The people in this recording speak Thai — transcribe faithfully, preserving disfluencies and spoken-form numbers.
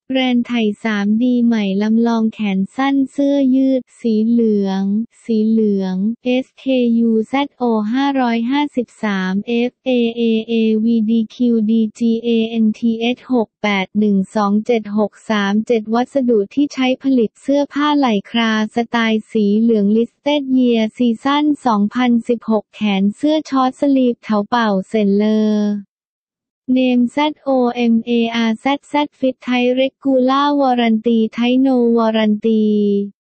แบรนด์ไทย ทรี ดี ใหม่ลำลองแขนสั้นเสื้อยืด สีเหลือง สีเหลือง เอส เค ยู แซด โอ ห้าห้าสาม เอฟ เอ เอ เอ วี ดี คิว ดี จี เอ เอ็น ที เอช หก แปด หนึ่ง สอง เจ็ด หก สาม เจ็ด วัสดุที่ใช้ผลิตเสื้อผ้าไหล่คลาสไตล์สีเหลือง Listed Year Season สองพันสิบหก แขนเสื้อช็อตสลีฟเถาเป่าเซ็นเลอร์Name แซด โอ เอ็ม เอ อาร์ แซด แซด Fit Tight Regular Warranty Tight No Warranty